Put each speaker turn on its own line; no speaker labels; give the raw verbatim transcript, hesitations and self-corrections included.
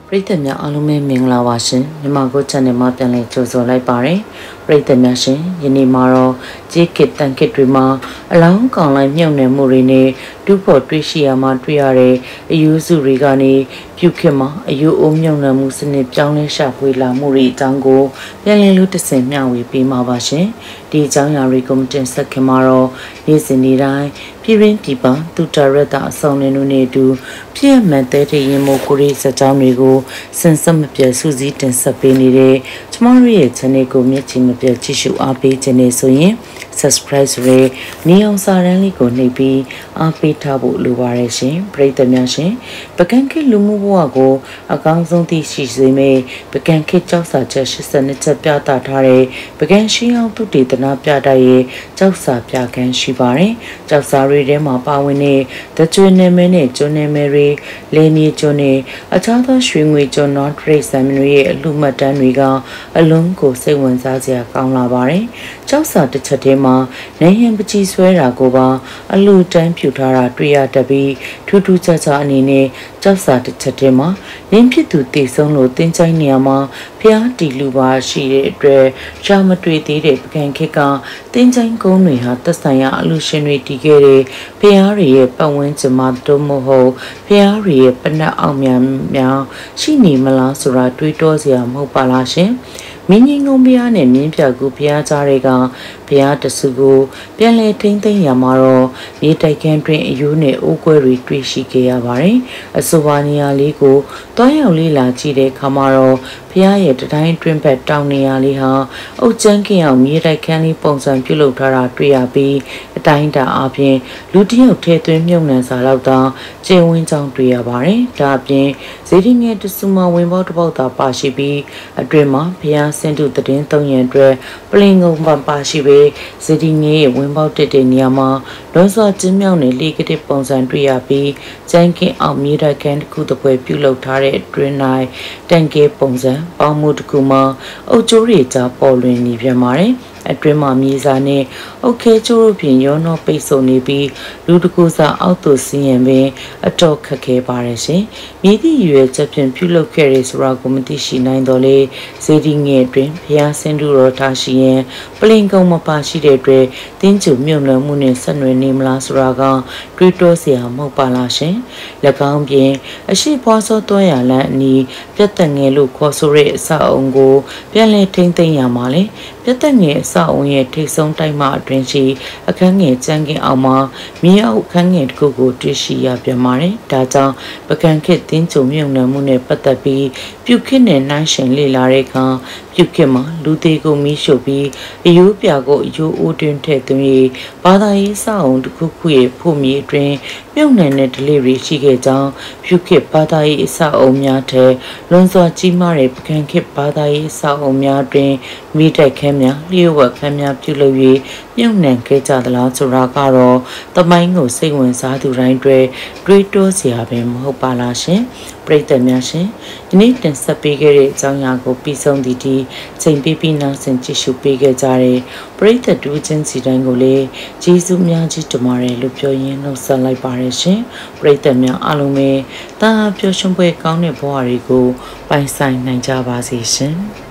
ပရိသတ်များအားလုံးပဲမင်္ဂလာပါရှင်ညီမကို channel မှာပြန်လည်ကြိုဆိုလိုက်ပါတယ်ပရိသတ်များရှင်ယနေ့မှာတော့ကြေးကစ်တန်ကစ်တွေမှာအလောင်းကောင်လိုက်မြုပ်နှံမှုတွေနဲ့တူဖို့တွေ့ရှိရမှာတွေ့ရတဲ့အယူစုတွေကနေပြုခေတ်မှာအယူအုံမြုပ်နှံမှုစနစ်ပြောင်းလဲရှာဖွေလာမှုတွေအကြောင်းကိုပြန်လည်လို့တဆင်မျှဝေပေးမှာပါရှင်ဒီအကြောင်းအရာတွေကိုမတင်ဆက်ခင်မှာတော့နေ့စဉ်နေ့တိုင်းပြည်ရင်းပြည်ပသူတရတအဆောင်နေတို့နဲ့အတူပြည့်မှန်တဲ့ရင်မို့ကိုရီစကြောင်းတွေကိုစင်စမပြတ်စူးစီးတင်ဆက်ပေးနေတဲ့ကျမတို့ရဲ့ channel ကိုမျက်ခြေမပြတ်ကြည့်ရှုအားပေးခြင်းနဲ့ဆိုရင် subscribe ဆိုရဲနေအောင်စာရန်လေးကိုနှိပ်ပြီးအားပေးထားဖို့လိုပါတယ်ရှင်ပရိသတ်များရှင်ပကံခေလူမှုဘဝကိုအကောင်းဆုံးသိရှိစေမယ့်ပကံခေကြောက်စာချက်၈၂ချက်ပြသထားတဲ့ပကံရှိအောင်သူတေသနာပြတတ်ရဲ့ကြောက်စာပြကန်းရှိပါတယ်ကြောက်စာတွေထဲမှာပါဝင်တဲ့တကျွေးနေမဲနဲ့ကျွန်းနေမဲတွေလေမြေကျွန်းနဲ့အခြားသောရွှေငွေကျွန်းတော်ထရိတ်ဆန်တွေရဲ့အလှမှတ်တမ်းတွေကအလုံးကိုစိတ်ဝင်စားစရာကောင်းလာပါတယ်ကြောက်စာတစ်ချက်ထဲမှာနေရင်ပကြီးဆွဲတာကိုပါအလှတန်းပြူထားတာတွေ့ရတတ်ပြီးထူးထူးခြားခြားအနေနဲ့ကြောက်စာတစ်ချက်ထဲမှာနင်းဖြစ်သူတည်ဆုံးလို့တင်းချိုင်းနေရာမှာဖျားတီလူပါရှိတဲ့အတွက်ရှားမတွေ့သေးတဲ့ပကံခေတ်ကတင်းချိုင်းကုန်းတွေဟာသက်ဆိုင်ရာအလှရှင်တွေတည်ခဲ့တဲ့ဖျားတွေရဲ့ပတ်ဝန်းကျင်မှာတို့မဟုတ်ဖျားတွေရဲ့ပနတ်အောင်များများရှိနေမလားဆိုတာတွေးတောစရာမဟုတ်ပါလားရှင်မင်းကြီးငုံဘုရားနဲ့မြင်းပြကူဘုရားကြားတွေကဘုရားတဆူကိုပြန်လဲထိမ့်သိမ်းရမှာတော့မြေတိုက်ခန်းတွင်အယိုးနဲ့အိုးကွဲတွေတွေ့ရှိခဲ့ရပါတယ်အဆိုပါနေရာလေးကိုတွားရောက်လေးလာကြည့်တဲ့အခါမှာတော့ဘုရားရဲ့တတိုင်းတွင်ဘက်တောင်နေရာလေးဟာအုတ်ကျန်းကင်အောင်မြေတိုက်ခန်းလေးပုံစံပြုလုပ်ထားတာတွေ့ရပြီးအတိုင်းတာအပြင်လူတယောက်ထဲသွင်းမြုံနှံစာလောက်သာကျင်းဝင်းကြောင်းတွေ့ရပါတယ်ဒါအပြင်ဇေဒီငယ်တဆူမဝင်ပေါက်တစ်ပေါက်သာပါရှိပြီးအတွင်မှာဘုရားစင်တုတည်င်းသုံးရန်အတွက်ပလင်ငုံပန်ပါရှိပေဇေဒီငယ်ရဲ့ဝင်ပေါက်တက်တဲ့နေရာမှာလွန်စွာကျင်းမြောက်နေလေကတဲ့ပုံစံတွေ့ရပြီးကျန်းကင်အောင်မြေတိုက်ခန်းတစ်ခုတစ်ပွဲပြုလုပ်ထားတဲ့အတွင်၌တန်ကဲပုံစံပေါင်းမှုတစ်ခုမှာအုတ်ကျိုးတွေကြားပေါ်လွင်နေပြန်ပါတယ်အတွင်းမှာမြေစာနဲ့အုတ်ခဲကျိုးတို့ဖြင့်ရောနှောပိတ်ဆို့နေပြီးလူတကူစာအောက်သို့ဆင်းရင်ပင်အတော်ခက်ခဲပါတယ်ရှင်။မြေတိရွယ်ချက်ဖြင့်ပြုလုပ်ခဲ့တဲ့ဆိုတာကိုမသိရှိနိုင်တော့လေဇေဒီငယ်တွင်ဘုရားဆင်းတုတော်ထားရှိရင်ပလင်ကုံမပါရှိတဲ့အတွက်တင်းကျုံမြုံလွယ်မှုနဲ့ဆက်နွယ်နေမလားဆိုတာကတွေးတောစရာမဟုတ်ပါလားရှင်။၎င်းပြင်အရှိဖွားစောတွဲရလန်းအနီးပြတ်သက်ငယ်လို့ခေါ်ဆိုတဲ့အဆောက်အုံကိုပြန်လည်ထိမ့်သိမ်းရမှာလေပြတ်သက်ငယ်အဆောက်အုံရဲ့ထိပ်ဆုံးတိုက်မှအတွင်ရှိအခန်းငယ်ကျန်းကင်အောင်မှာမြေအောက်အခန်းငယ်တစ်ခုကိုတွေ့ရှိရပြန်ပါတယ်။ဒါကြောင့်ပကံခေတ်တင်းကျုံမြုံနှံမှုနဲ့ပတ်သက်ပြီးပြုခေတ်နဲ့နှိုင်းယှဉ်လေ့လာတဲ့အခါပြုခေတ်မှာလူသေးကိုမီးရှို့ပြီးအယိုးပြကိုအယိုးအိုးတွင်ထည့်သွင်း၍ဘာသာရေးအဆောက်အုံတစ်ခုခုရဲ့ဖို့မြေအတွင်မြုံနှံတဲ့ delivery ရှိခဲ့ကြောင်းပြုခေတ်ဘာသာရေးအဆောက်အုံများထက်လွန်စွာကြီးမားတဲ့ပကံခေတ်ဘာသာရေးအဆောက်အုံများတွင်မိတိုက်ခန်းများလျှို့ဝှက်ခန်းများပြုလုပ်၍မြုံနှံခဲ့ကြသလားဆိုတာကတော့တမိုင်းကိုစိတ်ဝင်စားသူတိုင်းတွေတွေးတောစရာပဲမဟုတ်ပါလားရှင်ပရိသတ်များရှင်ဒီနေ့တင်ဆက်ပေးခဲ့တဲ့အကြောင်းအရာကိုပြီးဆုံးသည့်ဒီချိန်ပေးပြီးနောက်ဆင်ကြည့်ရှုပေးခဲ့ကြတဲ့ပရိသတ်တူချင်းစီတိုင်းကိုလည်းကျေးဇူးများကြီးတင်ပါတယ်လို့ပြောရင်းနှုတ်ဆက်လိုက်ပါရရှင်ပရိသတ်များအားလုံးပဲတာပျော်ရွှင်ပွဲကောင်းတဲ့ဘဝတွေကိုပိုင်ဆိုင်နိုင်ကြပါစေရှင်